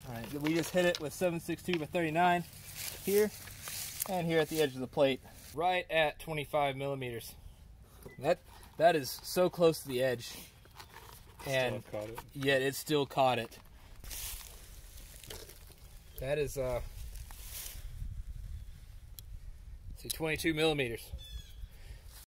All right, we just hit it with 7.62 by 39 here, and here at the edge of the plate, right at 25 millimeters. That is so close to the edge, and yet it still caught it. That is, see, 22 millimeters.